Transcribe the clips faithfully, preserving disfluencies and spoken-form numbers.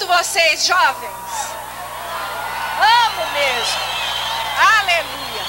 muito vocês, jovens. Amo mesmo. Aleluia.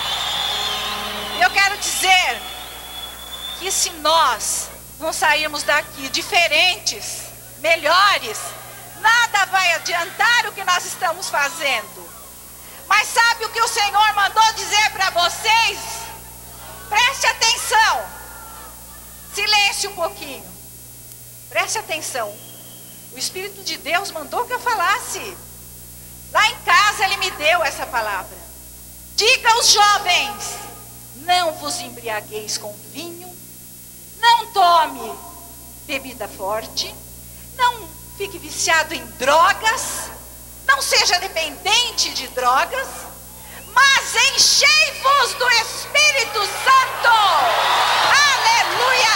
Eu quero dizer que se nós não sairmos daqui diferentes, melhores, nada vai adiantar o que nós estamos fazendo. Mas sabe o que o Senhor mandou dizer para vocês? Preste atenção. Silêncio um pouquinho. Preste atenção. O Espírito de Deus mandou que eu falasse. Lá em casa ele me deu essa palavra. Diga aos jovens: não vos embriagueis com vinho, não tome bebida forte, não fique viciado em drogas, não seja dependente de drogas, mas enchei-vos do Espírito Santo. Aleluia!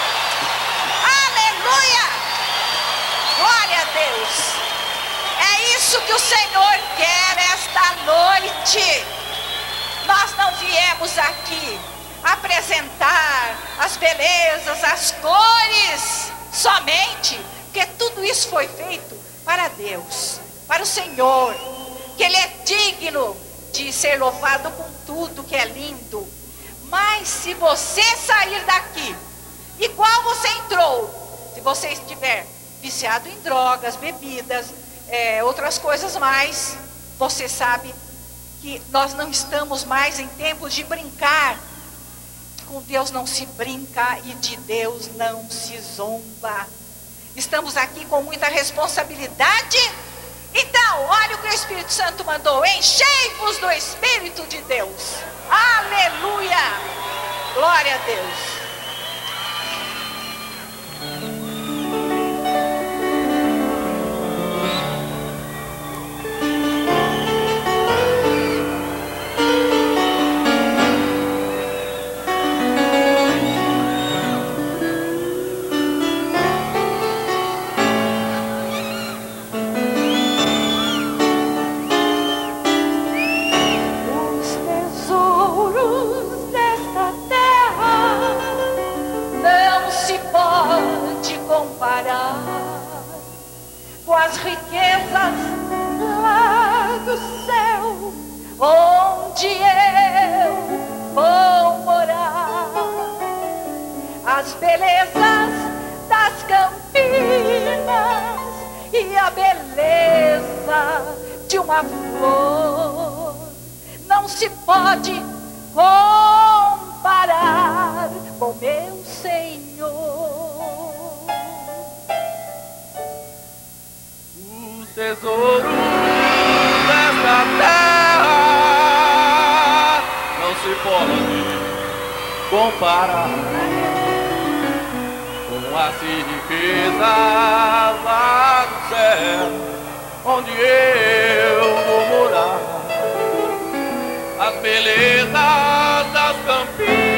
Aleluia! Glória a Deus! É isso que o Senhor quer esta noite. Nós não viemos aqui apresentar as belezas, as cores somente, porque tudo isso foi feito para Deus, para o Senhor, que Ele é digno de ser louvado com tudo que é lindo. Mas se você sair daqui igual você entrou, se você estiver viciado em drogas, bebidas, é, outras coisas mais, você sabe que nós não estamos mais em tempos de brincar. Com Deus não se brinca e de Deus não se zomba. Estamos aqui com muita responsabilidade. Então, olha o que o Espírito Santo mandou: enchei-vos do Espírito de Deus. Aleluia! Glória a Deus. Com as riquezas lá do céu, onde eu vou morar, as belezas das campinas e a beleza de uma flor não se pode comparar com meu Senhor. Tesouro desta terra não se pode comparar com as riquezas lá do céu, onde eu vou morar, as belezas das campinas